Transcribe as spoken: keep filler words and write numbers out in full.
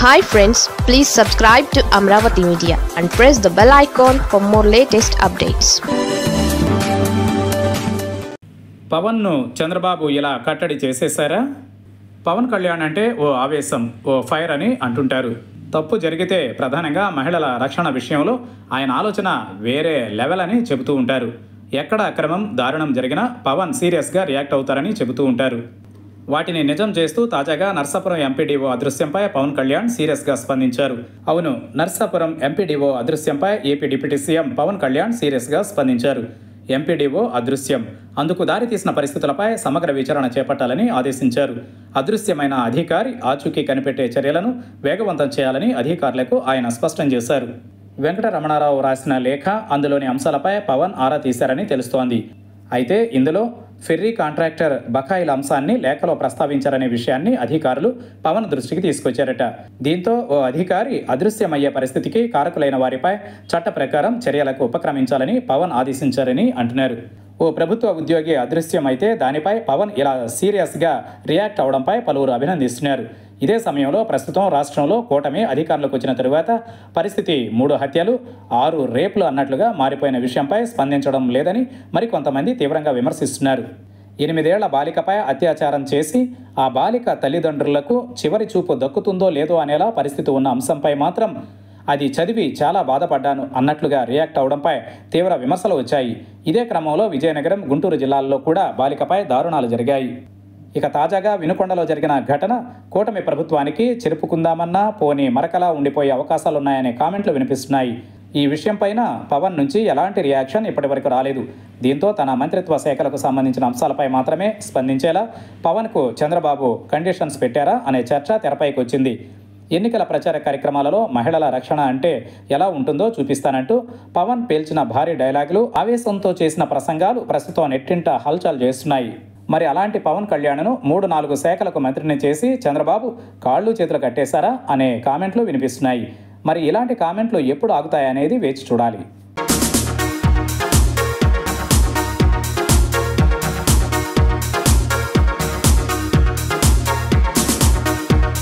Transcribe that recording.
Hi friends, please subscribe to Amravati Media and press the bell icon for more latest updates. పవన్ను Chandrababu ఇలా కట్టడి చేసేశారా? పవన్ కళ్యాణ్ అంటే ఓ ఆవేశం, ఓ fire అని అంటుంటారు. తప్పు జరిగితే ప్రధానంగా మహిళల రక్షణ విషయంలో ఆయన ఆలోచన వేరే లెవెల్ అని చెబుతూ ఉంటారు. ఎక్కడ అక్రమం, దారుణం జరిగినా పవన్ సీరియస్గా రియాక్ట్ అవుతారని చెబుతూ ఉంటారు. వాటిని నిజం చేస్తూ తాజాగా నర్సాపురం ఎంపీడీఓ అదృశ్యంపై పవన్ కళ్యాణ్ సీరియస్గా స్పందించారు. అవును, నర్సాపురం ఎంపీడీఓ అదృశ్యంపై AP deputy CM Pawan Kalyan సీరియస్గా స్పందించారు. ఎంపీడీఓ అదృశ్యం, అందుకు దారితీసిన పరిస్థితులపై సమగ్ర విచారణ చేపట్టాలని ఆదేశించారు. అదృశ్యమైన అధికారి ఆచూకీ కనిపెట్టే చర్యలను వేగవంతం చేయాలని అధికారులకు ఆయన స్పష్టం చేశారు. వెంకటరమణారావు రాసిన లేఖ, అందులోని అంశాలపై పవన్ ఆరా తీశారని తెలుస్తోంది. అయితే ఇందులో ఫెర్రీ కాంట్రాక్టర్ బకాయిల అంశాన్ని లేఖలో ప్రస్తావించారనే విషయాన్ని అధికారులు పవన్ దృష్టికి తీసుకొచ్చారట. దీంతో ఓ అధికారి అదృశ్యమయ్యే పరిస్థితికి కారకులైన వారిపై చట్ట ప్రకారం చర్యలకు ఉపక్రమించాలని పవన్ ఆదేశించారని అంటున్నారు. ఓ ప్రభుత్వ ఉద్యోగి అదృశ్యమైతే దానిపై పవన్ ఇలా సీరియస్గా రియాక్ట్ అవడంపై పలువురు అభినందిస్తున్నారు. ఇదే సమయంలో ప్రస్తుతం రాష్ట్రంలో కూటమి అధికారంలోకి వచ్చిన తరువాత పరిస్థితి మూడు హత్యలు, ఆరు రేపులు అన్నట్లుగా మారిపోయిన విషయంపై స్పందించడం లేదని మరికొంతమంది తీవ్రంగా విమర్శిస్తున్నారు. ఎనిమిదేళ్ల బాలికపై అత్యాచారం చేసి ఆ బాలిక తల్లిదండ్రులకు చివరి చూపు దక్కుతుందో లేదో అనేలా పరిస్థితి ఉన్న అంశంపై మాత్రం అది చదివి చాలా బాధపడ్డాను అన్నట్లుగా రియాక్ట్ అవడంపై తీవ్ర విమర్శలు వచ్చాయి. ఇదే క్రమంలో విజయనగరం, గుంటూరు జిల్లాల్లో కూడా బాలికపై దారుణాలు జరిగాయి. ఇక తాజాగా వినుకొండలో జరిగిన ఘటన కూటమి ప్రభుత్వానికి చెరుపుకుందామన్నా పోనీ మరకలా ఉండిపోయే అవకాశాలున్నాయనే కామెంట్లు వినిపిస్తున్నాయి. ఈ విషయంపైన పవన్ నుంచి ఎలాంటి రియాక్షన్ ఇప్పటివరకు రాలేదు. దీంతో తన మంత్రిత్వ శాఖలకు సంబంధించిన అంశాలపై మాత్రమే స్పందించేలా పవన్కు చంద్రబాబు కండిషన్స్ పెట్టారా అనే చర్చ తెరపైకి వచ్చింది. ఎన్నికల ప్రచార కార్యక్రమాలలో మహిళల రక్షణ అంటే ఎలా ఉంటుందో చూపిస్తానంటూ పవన్ పేల్చిన భారీ డైలాగులు, ఆవేశంతో చేసిన ప్రసంగాలు ప్రస్తుతం నెట్టింట హల్చల్ చేస్తున్నాయి. మరి అలాంటి పవన్ కళ్యాణ్ను మూడు నాలుగు శాఖలకు మంత్రిని చేసి చంద్రబాబు కాళ్ళు చేతులు కట్టేశారా అనే కామెంట్లు వినిపిస్తున్నాయి. మరి ఇలాంటి కామెంట్లు ఎప్పుడు ఆగుతాయనేది వేచి చూడాలి.